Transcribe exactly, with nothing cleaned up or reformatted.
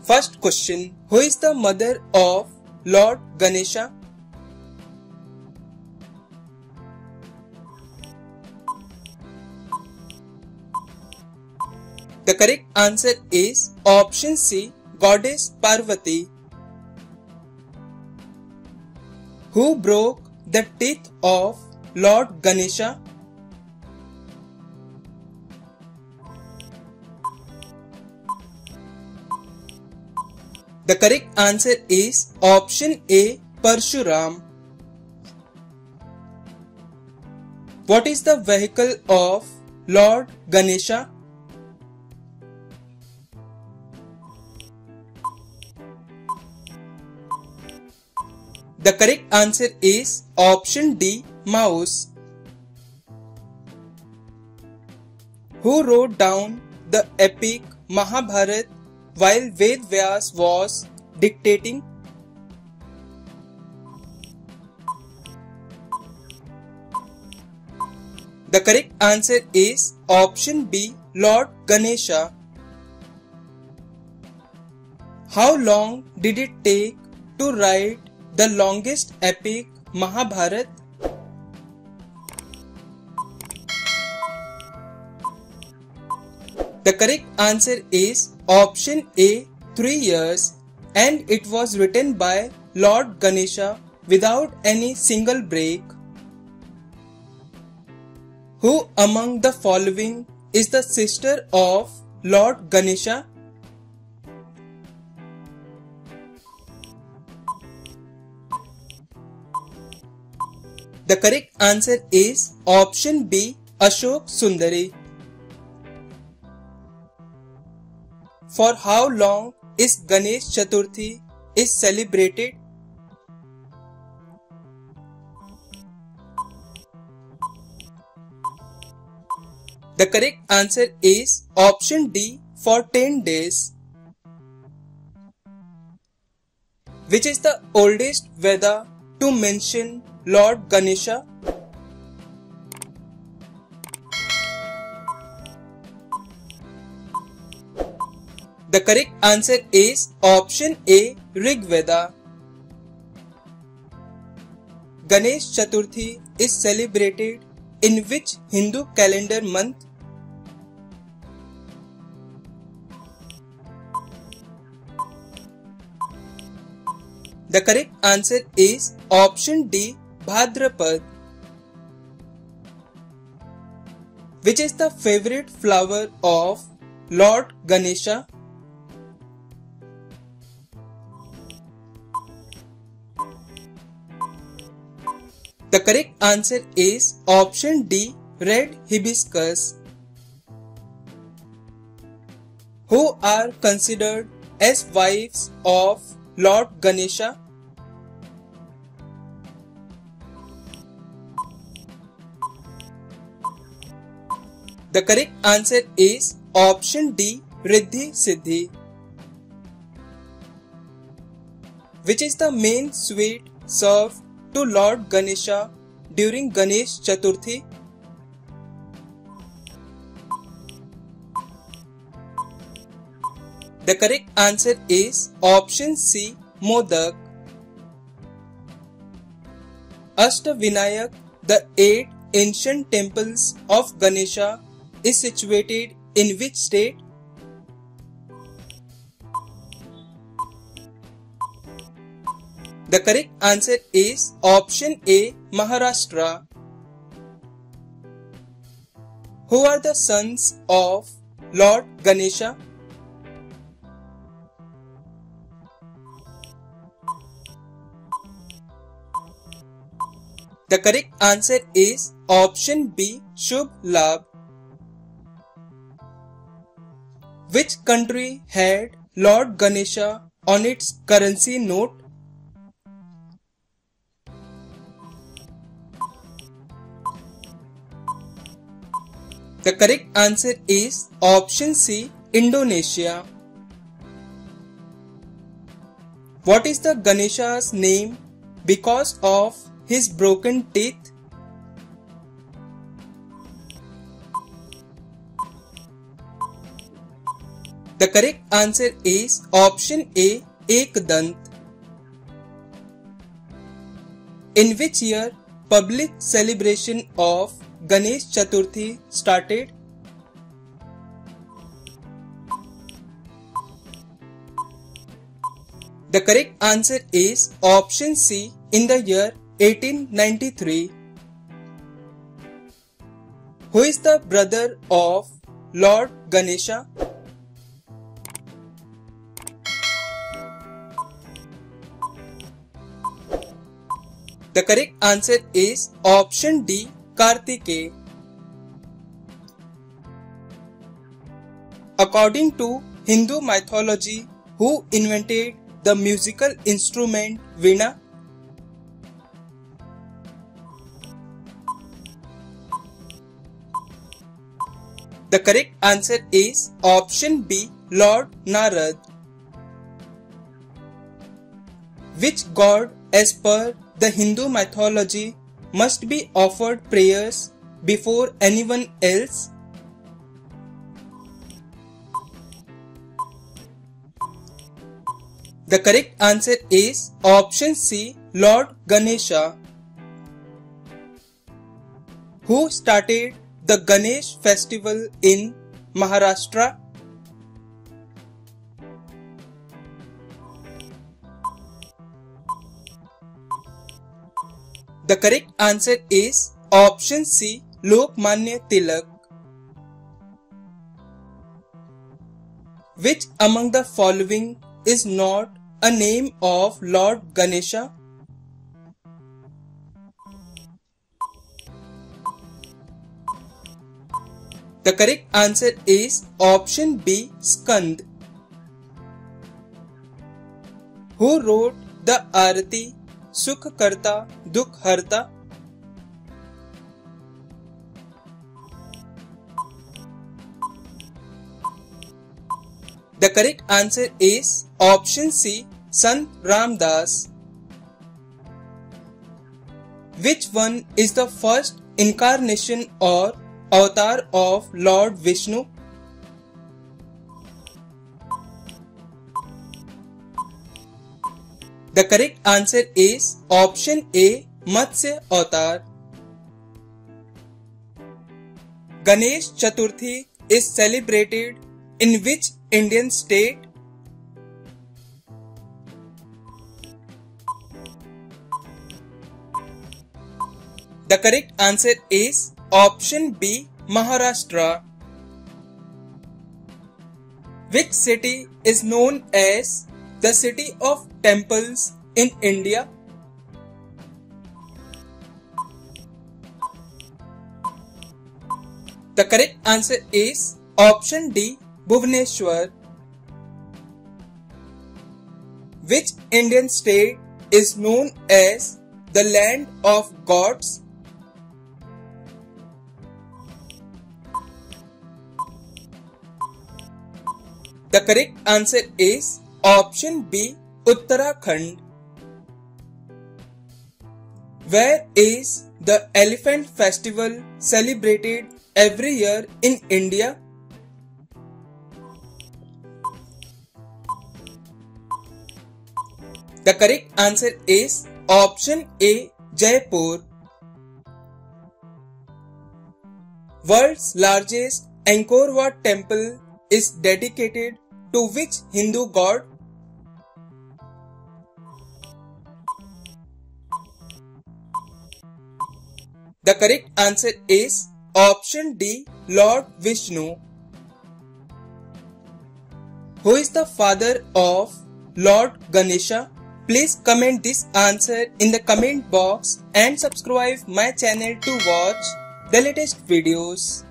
First question. Who is the mother of Lord Ganesha? The correct answer is option C, Goddess Parvati. Who broke the teeth of Lord Ganesha? The correct answer is option A, Parshuram. What is the vehicle of Lord Ganesha? The correct answer is option D, mouse. Who wrote down the epic Mahabharata while Ved Vyas was dictating? The correct answer is option B, Lord Ganesha. How long did it take to write the longest epic Mahabharata? The correct answer is option A, three years, and it was written by Lord Ganesha without any single break. Who among the following is the sister of Lord Ganesha? The correct answer is option B, Ashok Sundari. For how long is Ganesh Chaturthi is celebrated? The correct answer is option D, for ten days. Which is the oldest Veda to mention Lord Ganesha? The correct answer is option A, Rig Veda. Ganesh Chaturthi is celebrated in which Hindu calendar month? The correct answer is option D, Bhadrapad. Which is the favorite flower of Lord Ganesha? The correct answer is option D, red hibiscus. Who are considered as wives of Lord Ganesha? The correct answer is option D, Riddhi Siddhi. Which is the main sweet served to Lord Ganesha during Ganesh Chaturthi? The correct answer is option C, Modak. Ashtavinayak, the eight ancient temples of Ganesha, is situated in which state? The correct answer is option A, Maharashtra. Who are the sons of Lord Ganesha? The correct answer is option B, Shubh Labh. Which country had Lord Ganesha on its currency note? The correct answer is option C, Indonesia. What is the Ganesha's name because of his broken teeth? The The correct answer is option A, Ekdant. In which year public celebration of Ganesh Chaturthi started? The correct answer is option C, in the year eighteen ninety-three. Who is the brother of Lord Ganesha? The correct answer is option D, Kartikeya. According to Hindu mythology, who invented the musical instrument Veena? The correct answer is option B, Lord Narad. Which god, as per the Hindu mythology, must be offered prayers before anyone else? The correct answer is option C, Lord Ganesha. Who started the Ganesh festival in Maharashtra? The correct answer is option C, Lokmanya Tilak. Which among the following is not a name of Lord Ganesha? The correct answer is option B, Skand. Who wrote the Arati, Sukh Karta, Dukh Harta? The correct answer is option C, Sant Ramdas. Which one is the first incarnation or avatar of Lord Vishnu? The correct answer is option A, Matsya Avatar. Ganesh Chaturthi is celebrated in which Indian state? The correct answer is option B, Maharashtra. Which city is known as the city of temples in India? The correct answer is option D, Bhubaneswar. Which Indian state is known as the land of gods? The correct answer is option B, Uttarakhand. Where is the elephant festival celebrated every year in India? The correct answer is option A, Jaipur. World's largest Angkor Wat temple is dedicated to which Hindu god? The correct answer is option D, Lord Vishnu. Who is the father of Lord Ganesha? Please comment this answer in the comment box and subscribe my channel to watch the latest videos.